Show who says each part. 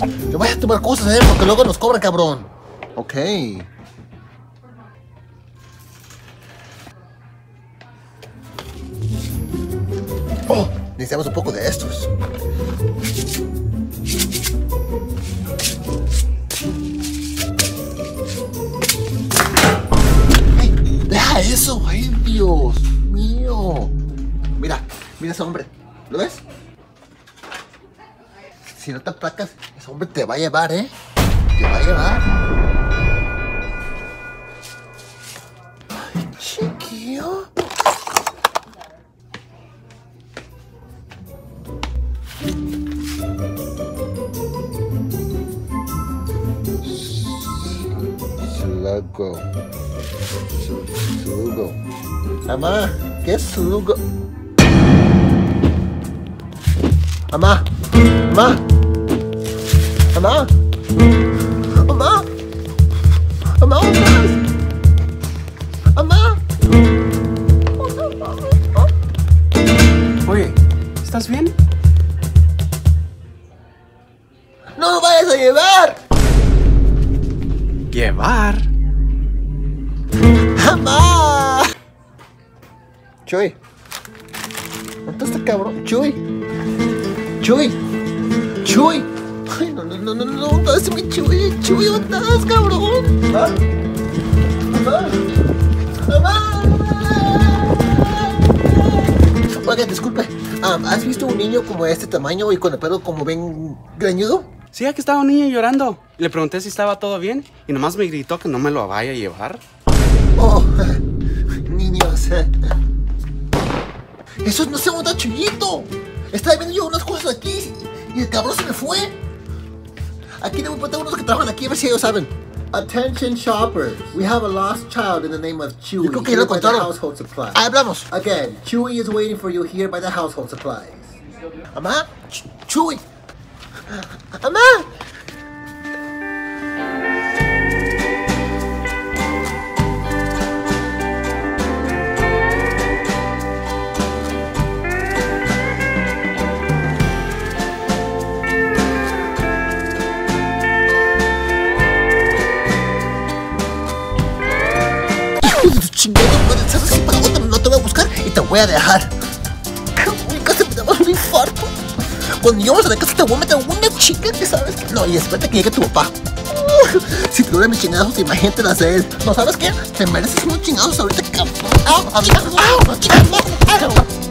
Speaker 1: Te voy a tomar cosas, porque luego nos cobran, cabrón. Ok. Oh, necesitamos un poco de estos. ¡Ay! ¡Deja eso! ¡Ay, Dios mío! Mira ese hombre. ¿Lo ves? Si no te aplacas, ese hombre te va a llevar, ¿eh? Te va a llevar. Ay, chiquillo. Slugo. Slugo. Mamá, ¿qué es slugo? Mamá. Mamá. Mamá. Mamá. Mamá, mamá.
Speaker 2: Oye, ¿estás bien?
Speaker 1: ¡No lo vayas a llevar!
Speaker 2: ¿Llevar?
Speaker 1: ¡Mamá! Chuy. ¿Dónde está cabrón? Chuy. Chuy. Chuy. Ay, no, ¿dónde estás, mi Chuy? Chuy, ¿dónde estás, cabrón? ¿Ah? ¡Mamá! Oiga, disculpe. ¿Has visto un niño como de este tamaño y con el pelo como bien greñudo?
Speaker 2: Sí, aquí estaba un niño llorando. Le pregunté si estaba todo bien y nomás me gritó que no me lo vaya a llevar.
Speaker 1: Oh, niños. Eso no se monta, Chuyito. Estaba viendo yo unas cosas aquí y el cabrón se me fue. Aquí debo poner unos que trabajan aquí a ver si ellos saben.
Speaker 3: Attention shoppers, we have a lost child in the name of Chewy.
Speaker 1: Yo creo que ya lo
Speaker 3: by the
Speaker 1: contaron.
Speaker 3: household supplies.
Speaker 1: Hablamos.
Speaker 3: Again, Chewy is waiting for you here by the household supplies.
Speaker 1: Mamá, Chuy. Mamá. Hijo de tu chingada madre, ¿sabes qué? Para otra no te voy a buscar y te voy a dejar. Mi casa me daba un infarto. Cuando llevamos a la casa te voy a meter una chica que sabes que... No, y espérate que llegue tu papá. Si te duelen mis chingazos, imagínate las de él. ¿No sabes qué? Te mereces unos chingazos ahorita, cabrón. ¡Au! ¡Au! ¡Au!